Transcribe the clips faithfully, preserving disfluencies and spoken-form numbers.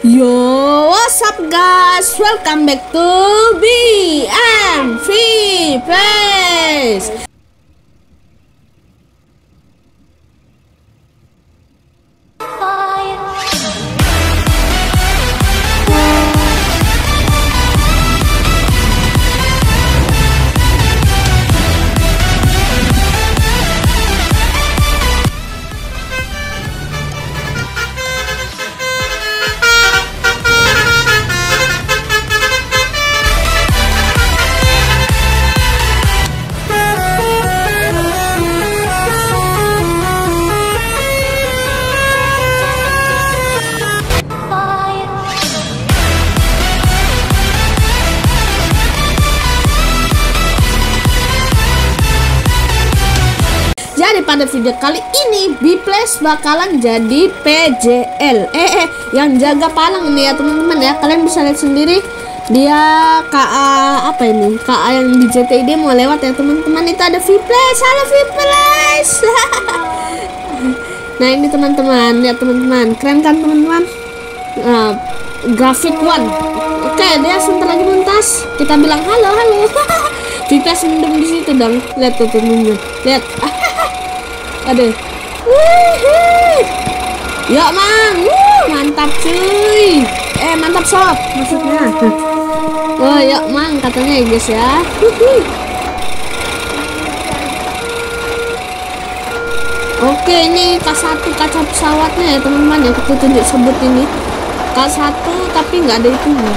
Yo, what's up guys? Welcome back to B M Free Plays. Jadi pada video kali ini Bplays bakalan jadi P J L. Eh eh yang jaga palang ini ya teman-teman ya. Kalian bisa lihat sendiri dia K A apa ini? K A yang di J T I D mau lewat ya teman-teman. Itu ada Bplays. Halo Bplays. Nah ini teman-teman, lihat teman-teman. Keren kan teman-teman? Nah, grafik one. Oke, dia sebentar lagi muntas. Kita bilang halo halo. Bplays mendem di situ dong. Lihat tuh teman-teman. Lihat. Aduh. Wih. Ya mang. Wuh, mantap cuy. Eh mantap sob maksudnya. Oh ya mang katanya ya guys ya. Oke ini K satu kaca pesawatnya ya teman-teman ya, kita tunjuk sebut ini K satu tapi nggak ada itunya.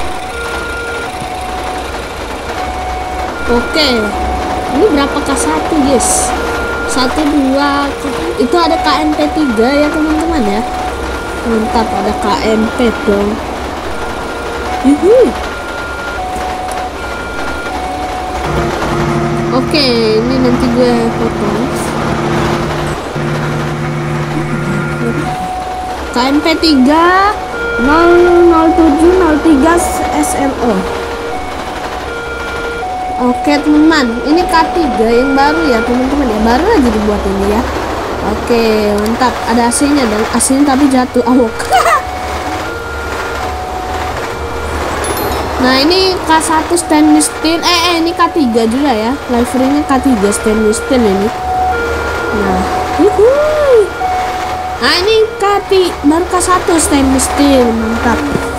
Oke ini berapa K satu guys? Satu dua itu ada K M P tiga ya teman-teman ya. Mantap, ada K M P dong. Yuhu. Oke ini nanti gue potong K M P tiga nol nol tujuh nol tiga S L O. Oke teman-teman, ini K tiga yang baru ya teman-teman ya, baru aja dibuat ini ya. Oke mantap, ada A C-nya dan A C-nya tapi jatuh awok. Nah ini K satu stainless steel, eh, eh ini K tiga juga ya, livery-nya K tiga stainless steel ini. Nah, yuhuy. Nah ini K tiga baru K satu stainless steel, mantap.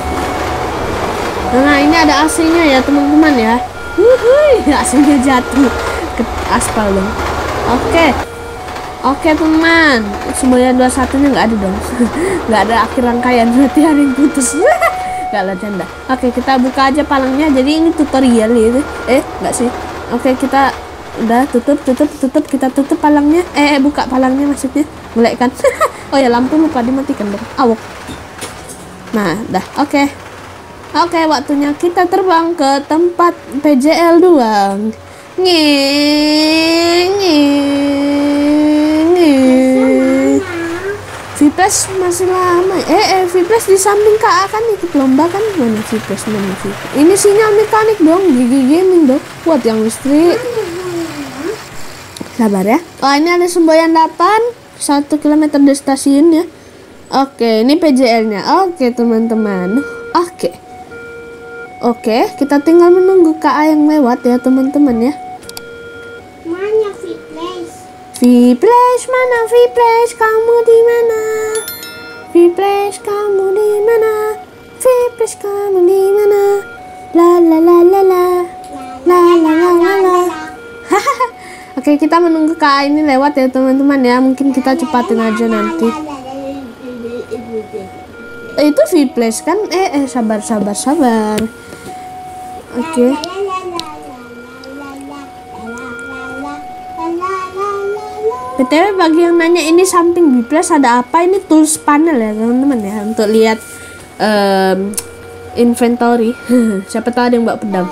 Nah ini ada A C-nya ya teman-teman ya. Wuhui, aslinya jatuh ke aspal dong. Oke, oke teman. Semuanya dua satunya nggak ada dong. Nggak ada akhir rangkaian, berarti ada yang putus. Nggak lah canda. Oke kita buka aja palangnya. Jadi ini tutorial itu. Eh nggak sih. Oke kita udah tutup, tutup, tutup. Kita tutup palangnya. Eh buka palangnya maksudnya. Mulai kan. Oh ya lampu lupa dimatikan dong. Awok. Nah, dah. Oke. Oke, waktunya kita terbang ke tempat P J L dua. Ngeng, ngeng, ngeng. Bplays masih lama. Eh, eh, Bplays di samping K A kan ikut lomba kan? Mana Bplays, mana Bplays? Ini sinyal mekanik dong, Gigi Gaming dong. Buat yang listrik. Sabar ya. Oh, ini ada semboyan delapan, satu kilometer dari stasiun ya. Oke, ini P J L-nya. Oke, teman-teman. Oke. Oke, kita tinggal menunggu K A yang lewat ya teman-teman ya. Mana Bplays? Bplays mana Bplays? Kamu di mana? Bplays kamu di mana? Bplays kamu di mana? La la la la la. La la la la la. Oke, kita menunggu K A ini lewat ya teman-teman ya. Mungkin kita cepatin aja nanti. Eh, itu Bplays kan? Eh eh sabar sabar sabar. Oke. Okay. B T W bagi yang nanya ini samping Bplays ada apa? Ini tools panel ya teman-teman ya, untuk lihat um, inventory. Siapa tahu ada yang bawa pedang.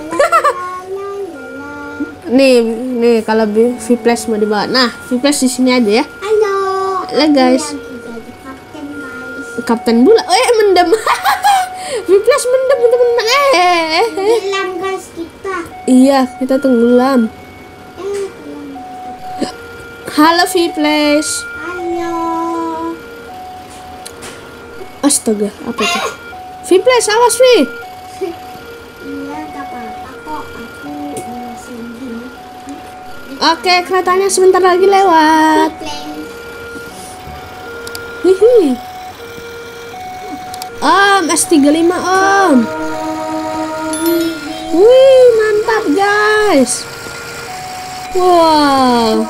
nih, nih kalau Bplays mau dibawa. Nah, Bplays di sini aja ya. Halo. Halo guys. Kapten guys. Kapten bola. Eh mendem. Bplays mendem teman-teman. Eh. Tenggelam guys kita. Iya, kita tenggelam. Eh, Halo Bplays. halo. Astaga, apa itu? Fiples, awas Vi. Iya, gak apa-apa kok. Aku masih gini. Oke, keretanya sebentar lagi lewat. Hihi. Om, S tiga puluh lima Om. Wih, mantap guys. Wow.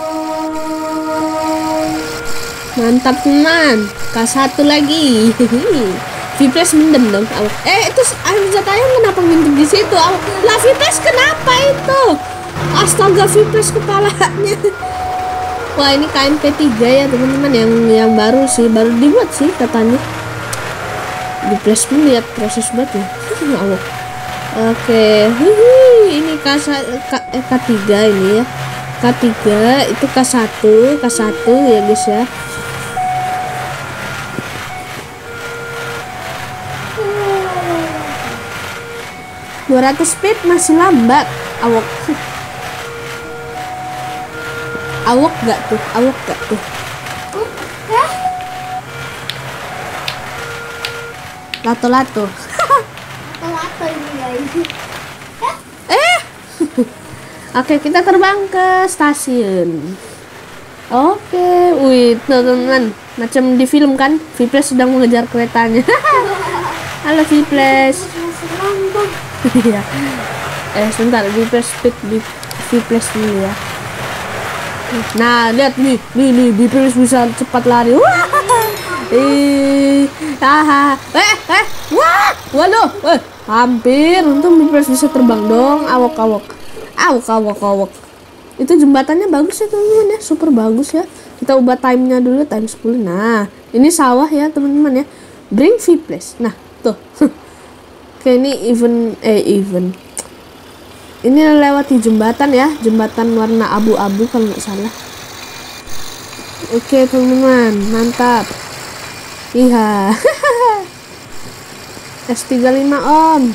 Mantap teman. K satu lagi. Fiples mendem dong. Eh, itu air jatahnya kenapa mendem di situ? Lah Fiples kenapa itu? Astaga, Fiples kepalanya. Wah, ini K M P tiga ya teman-teman, yang yang baru sih, baru dibuat sih katanya. Di flash pun lihat proses buat ya. Allah. Oke, hihi, ini K, K, eh, K tiga ini ya. K tiga itu K satu, K satu ya guys ya. dua ratus speed masih lambat. Awok. Awok gak tuh? Awok gak tuh? Lato-lato. Lato ini guys. Eh. Oke, kita terbang ke stasiun. Oke, wih, teman-teman, macam di film kan, Fiples sedang mengejar keretanya. Halo Fiples. Iya. Eh, sebentar, Fiples speed di Fiples dulu ya. Nah, lihat nih, nih, nih, Fiples bisa cepat lari. Wah. Eh, haha. Eh, eh, wah, waduh, eh, hampir. Untung Fiples bisa terbang dong. Awok, awok. Awok, awok, awok. Itu jembatannya bagus ya teman-teman ya, super bagus ya. Kita ubah timenya dulu, time sepuluh. Nah, ini sawah ya teman-teman ya. Bring Fiples. Nah, tuh. Oke, ini event, eh event. Ini lewati jembatan ya, jembatan warna abu-abu kalau nggak salah. Oke teman-teman, mantap. Iya. S tiga puluh lima Om.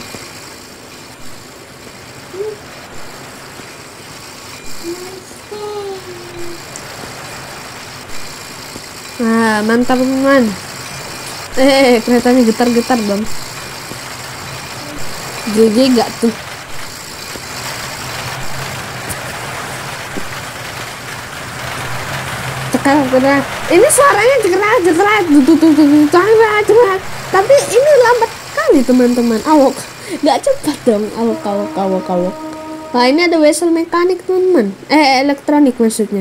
Nah, mantap teman-teman. Eh, keretanya getar-getar dong. G G gak tuh? Cekrak, ini suaranya cekrak, cekrak, cekrak, cekrak. Tapi ini lambat kali teman-teman. Awok, nggak cepat dong. Awok, awok, awok, awok. Nah, ini ada wesel mekanik teman-teman. Eh, elektronik maksudnya.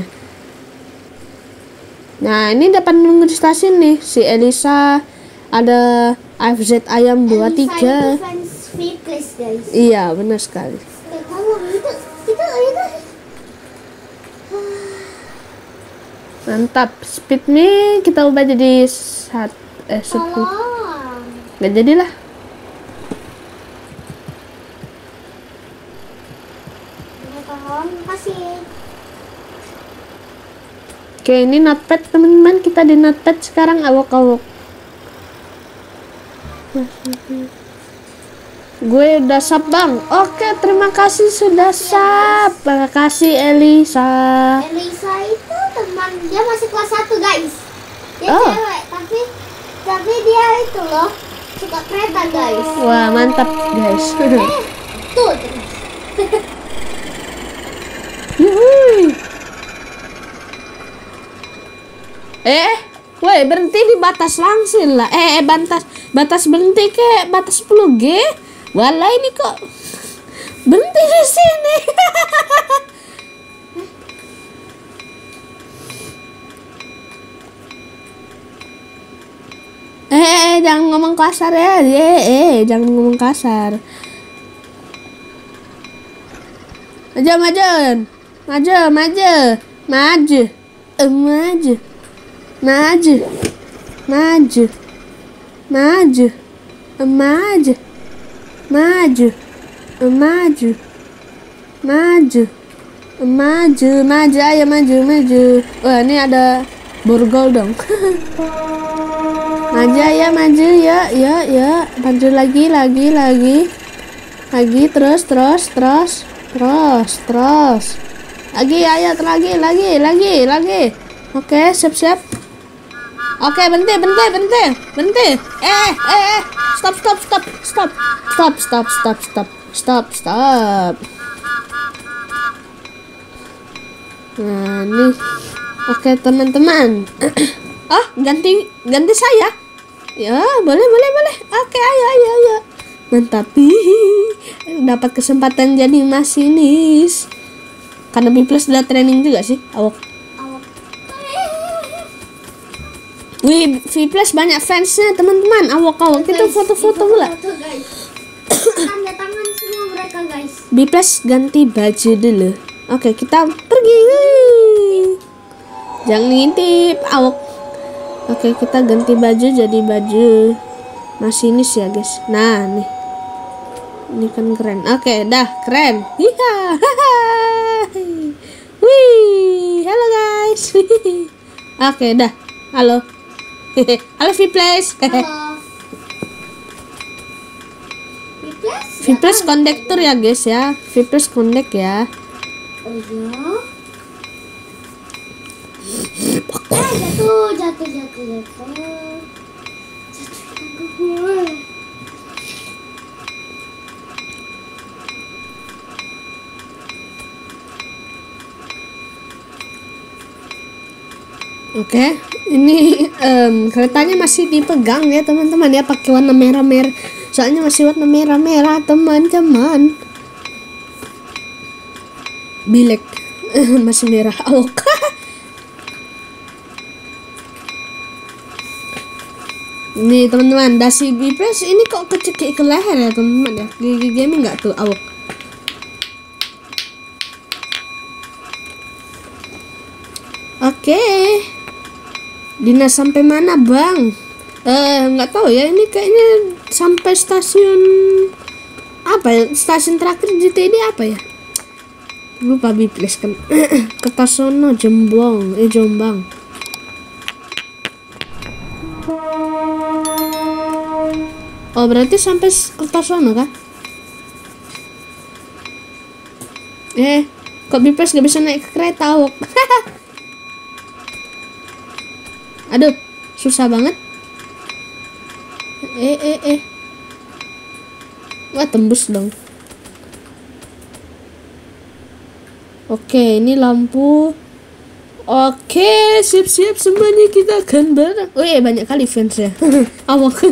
Nah, ini dapat menunggu di stasiun nih. Si Elisa, ada A F Z Ayam dua tiga. Iya, benar sekali. Itu, itu, itu. Mantap. Speed nih kita ubah jadi saat eh sepuluh. Nggak jadilah. Oke, ini notepad teman-teman, kita di notepad sekarang. Awok-awok. Gue udah sub bang. Oke, terima kasih sudah sub. Terima kasih Elisa. Elisa itu teman, dia masih kelas satu guys. Dia Oh. cewek, tapi tapi dia itu loh suka kereta guys. Wah, mantap guys. Eh, tuh. Yuhui. Eh, woi berhenti di batas langsing lah. Eh, eh batas batas berhenti ke batas sepuluh G. Walah ini kok berhenti di sini. eh, eh, jangan ngomong kasar ya. Eh, eh, jangan ngomong kasar. Maju, maju, maju, maju, maju, eh, maju. Maju, maju, maju, maju, maju, maju, maju, maju, maju, ayo maju, maju. Wah, ini ada borgol dong. Maju ya, maju ya, ya, ya, maju lagi, lagi, lagi, lagi, terus, terus, terus, terus, terus, lagi, ayo, lagi, lagi, lagi, lagi. Oke, siap-siap. Oke, berhenti, berhenti, berhenti, berhenti. Eh, eh, eh. Stop, stop, stop, stop, stop, stop, stop, stop, stop, stop. Nah, nih. Oke, teman-teman. Oh, ganti, ganti saya. Ya, boleh, boleh, boleh. Oke, ayo, ayo, ayo. Mantap. Dapat kesempatan jadi masinis. Karena B plus udah training juga sih, awak. Wih, V plus banyak fansnya teman-teman. Awak-awak kita foto-foto pula. Tanda tangan semua mereka guys. B plus ganti baju dulu. Oke, kita pergi. Jangan ngintip, awak. Oke, kita ganti baju jadi baju masinis ya guys. Nah, nih. Ini kan keren. Oke, dah keren. Hiha. Wih, halo guys. Oke, dah. Halo. Halo V plus. Halo. V plus? V plus kondektur ya guys ya. V plus kondek ya. Oh iya. Eh, jatuh, jatuh, jatuh, jatuh. Jatuh ke gue. Oke, ini um, keretanya masih dipegang ya teman-teman ya, pakai warna merah-merah. Soalnya masih warna merah-merah teman-teman. Bilek masih merah. Oh. Nih teman-teman, dasi B plus ini kok kecekik ke leher ya teman-teman ya. Gigi gaming nggak tuh awak. Oke. Dinas sampai mana bang? Eh nggak tahu ya, ini kayaknya sampai stasiun apa ya, stasiun terakhir J T D apa ya, lupa B plus kan. Kertosono Jembong eh Jombang. Oh berarti sampai Kertosono kan? Eh kok B plus gak bisa naik ke kereta awak? Aduh, susah banget. Eh, eh, eh. Wah, tembus dong. Oke, ini lampu. Oke, siap-siap semuanya kita akan bareng. Oh iya, banyak kali fans ya. Awak.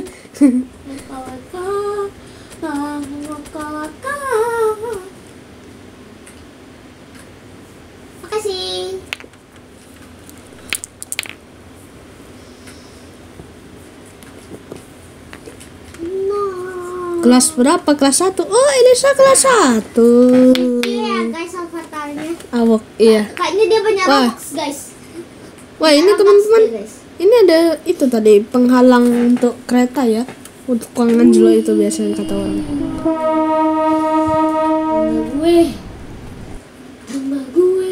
Makasih. Kelas berapa? Kelas satu. Oh, Elisa kelas satu. Iya guys, avatarnya. Awak, iya. Kayaknya dia banyak Wah. Robux guys. Wah, ini Robux teman-teman. dia, guys. Ini ada itu tadi penghalang untuk kereta ya. Untuk Kang Angelo itu biasanya kata orang. Tambah gue. Tambah gue.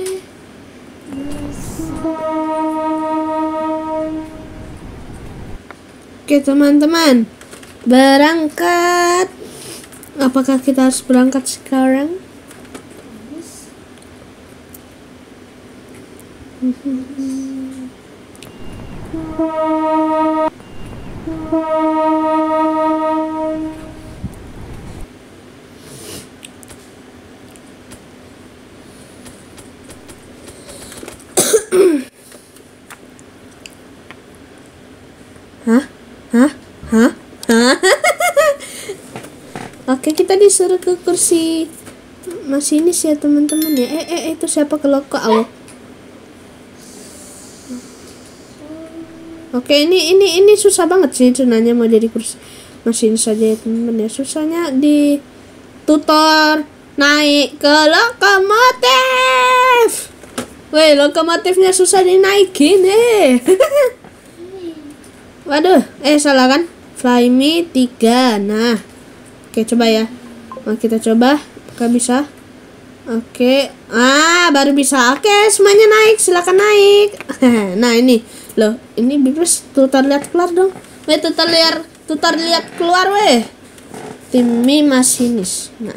Oke, teman-teman. Berangkat. Apakah kita harus berangkat sekarang? Hah? Hah? Hah? Hah? Oke, kita disuruh ke kursi masinis ya teman-teman ya. Eh, eh, itu siapa keloko awak? Oke, ini ini ini susah banget sih sebenarnya mau jadi kursi masinis saja ya teman-teman ya. Susahnya di tutor naik ke lokomotif. Weh, lokomotifnya susah dinaikin eh. Waduh, eh salah kan? Fly Me tiga. Nah, oke coba ya. Nah, kita coba, apakah bisa? Oke, ah baru bisa. Oke, semuanya naik, silakan naik. Nah ini, loh, ini B plus tutor lihat keluar dong. Weh, tutor lihat, tutor lihat keluar weh. Timmy masinis. Nah,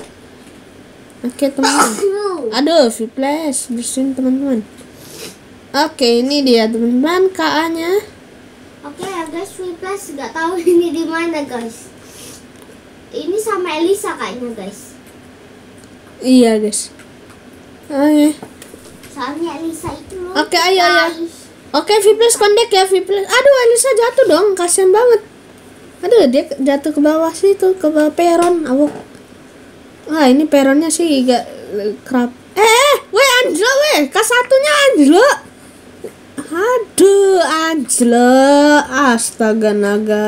oke teman-teman. Aduh, V plus bersin teman-teman. Oke, ini dia teman-teman K A-nya. Oke ya guys, Vplus nggak tahu ini di mana guys. Ini sama Elisa kayaknya guys. Iya guys. Oke. Soalnya Elisa itu loh. Oke, ayo ya. guys. Oke, Vplus kondek ya Vplus. Aduh, Elisa jatuh dong, kasihan banget. Aduh, dia jatuh ke bawah situ, ke bawah peron. Awok. Wah, ini peronnya sih gak kerap. Eh, eh, weh Angelo weh, K satu-nya Angelo. Aduh, Angelo, astaga naga.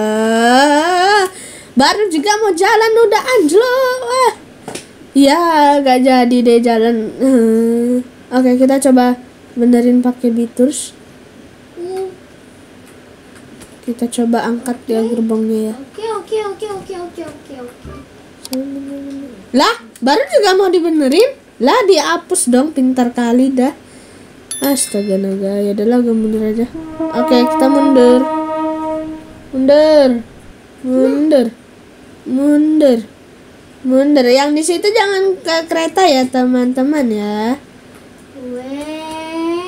Baru juga mau jalan udah Angelo. Wah. Ya, gak jadi deh jalan. Hmm. Oke, kita coba benerin pakai biturs. Hmm. Kita coba angkat ya gerbongnya ya. Oke oke oke oke oke oke oke. Lah, baru juga mau dibenerin. Lah, dihapus dong, pintar kali dah. Astaga naga, ya udahlah gue mundur aja. Oke, kita mundur. Mundur. Mundur. Mundur. Mundur. Yang di situ jangan ke kereta ya, teman-teman ya. Weh.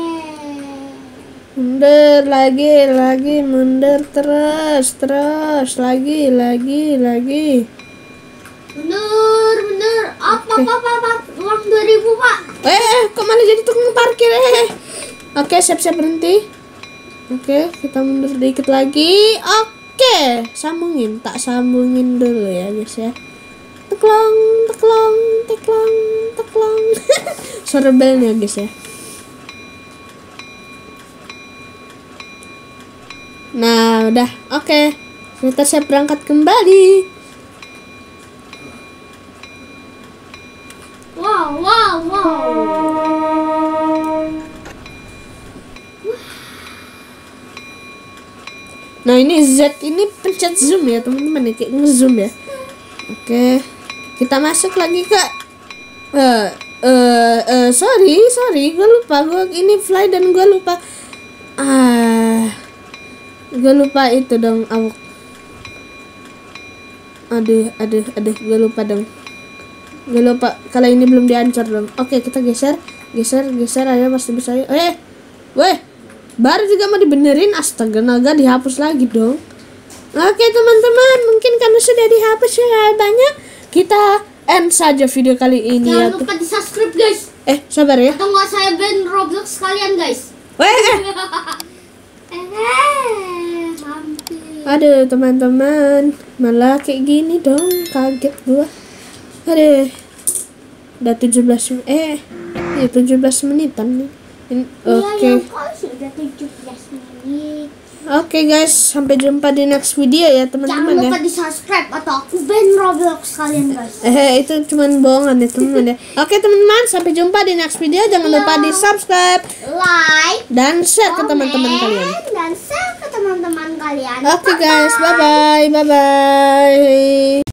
Mundur lagi, lagi mundur terus, terus lagi, lagi, lagi. Mundur, mundur. Apa apa apa apa. Uang dua ribu pak. Eh, kok malah jadi tukang parkir eh. Oke, siap-siap berhenti. Oke, kita mundur dikit lagi. Oke, sambungin, tak sambungin dulu ya guys ya. Teklong, teklong, teklong, teklong. Suara belnya guys ya. Nah, udah. Oke. Kita siap berangkat kembali. Wow wow wow. Nah, ini Z ini pencet zoom ya teman-teman ya, kayak nge-zoom ya. Oke. Kita masuk lagi ke eh eh uh, sorry, sorry, gue lupa. Gue ini fly dan gue lupa. Ah. Gue lupa itu dong, awak. Aduh, aduh, aduh, gue lupa dong. Gue lupa kalau ini belum diancur dong. Oke, kita geser, geser, geser aja pasti bisa. Eh, weh, baru juga mau dibenerin. Astaga naga, dihapus lagi dong. Oke teman-teman, mungkin karena sudah dihapus ya banyak, kita end saja video kali ini. Jangan ya. lupa di subscribe guys. Eh, sabar ya. Atau nggak saya ban Roblox kalian guys. Weh, eh. Eh, hampir. Aduh teman-teman, malah kayak gini dong, kaget gua. Aduh, udah tujuh belas eh, ya tujuh belas menitan nih. In- Oke, Iya, ya, kok sudah tujuh belas menit. oke guys, sampai jumpa di next video ya Jangan teman-teman ya. lupa di subscribe atau aku ban Roblox kalian guys. Eh, itu cuman bohongan ya teman-teman ya. Oke teman-teman, sampai jumpa di next video. Jangan lupa di subscribe Like, dan share ke komen, teman-teman kalian. dan share ke teman-teman kalian. Oke guys, bye bye, bye bye.